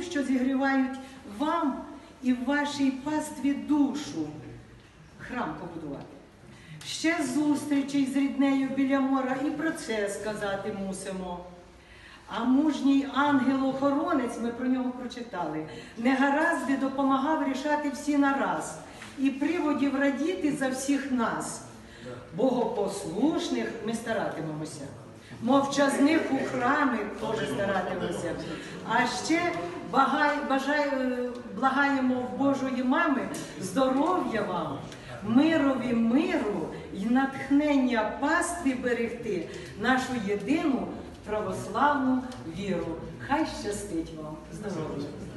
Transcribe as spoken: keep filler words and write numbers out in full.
що зігрівають вам і в вашій пастві душу. Храм побудувати. Ще зустрічей з ріднею біля мора, і про це сказати мусимо. А мужній ангел-охоронець, ми про нього прочитали, негаразди допомагав рішати всі нараз, і приводів радіти за всіх нас. Богопослушних ми старатимемося, мовчазних у храмі теж старатимемося. А ще багай, бажаю, благаємо в Божої мами здоров'я вам, мирові миру і натхнення пасти берегти нашу єдину православну віру. Хай щастить вам. Здоров'я!